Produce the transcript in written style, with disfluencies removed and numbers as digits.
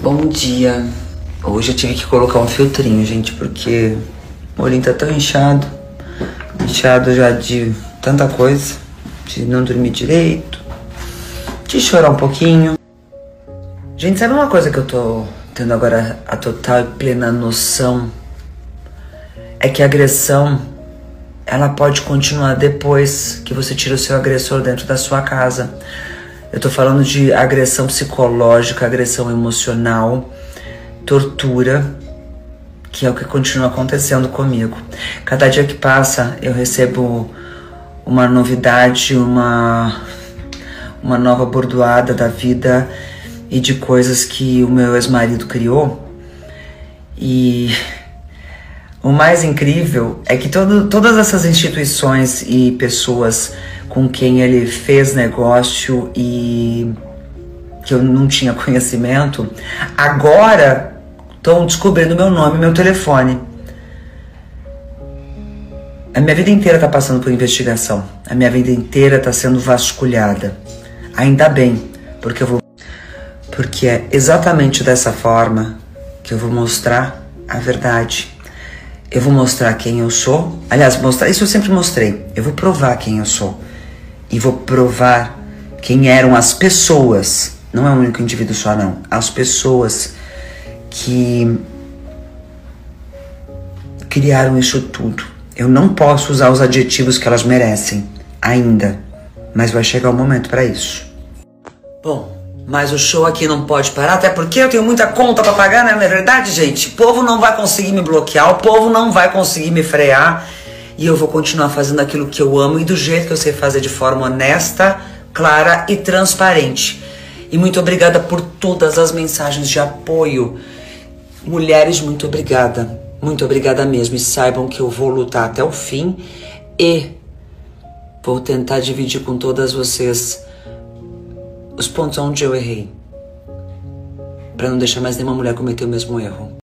Bom dia. Hoje eu tive que colocar um filtrinho, gente, porque o olhinho tá tão inchado. Inchado já de tanta coisa. De não dormir direito. De chorar um pouquinho. Gente, sabe uma coisa que eu tô tendo agora a total e plena noção? É que a agressão, ela pode continuar depois que você tira o seu agressor dentro da sua casa. Eu tô falando de agressão psicológica, agressão emocional, tortura, que é o que continua acontecendo comigo. Cada dia que passa, eu recebo uma novidade, uma nova bordoada da vida e de coisas que o meu ex-marido criou. E o mais incrível é que todas essas instituições e pessoas com quem ele fez negócio e que eu não tinha conhecimento, agora estão descobrindo meu nome e meu telefone. A minha vida inteira está passando por investigação. A minha vida inteira está sendo vasculhada. Ainda bem, porque é exatamente dessa forma que eu vou mostrar a verdade. Eu vou mostrar quem eu sou. Aliás, mostrar isso eu sempre mostrei. Eu vou provar quem eu sou. E vou provar quem eram as pessoas. Não é um único indivíduo só, não. As pessoas que criaram isso tudo. Eu não posso usar os adjetivos que elas merecem ainda. Mas vai chegar o momento para isso. Bom, mas o show aqui não pode parar, até porque eu tenho muita conta pra pagar, né? Não é verdade, gente? O povo não vai conseguir me bloquear, o povo não vai conseguir me frear. E eu vou continuar fazendo aquilo que eu amo e do jeito que eu sei fazer, de forma honesta, clara e transparente. E muito obrigada por todas as mensagens de apoio. Mulheres, muito obrigada. Muito obrigada mesmo. E saibam que eu vou lutar até o fim e vou tentar dividir com todas vocês os pontos onde eu errei, para não deixar mais nenhuma mulher cometer o mesmo erro.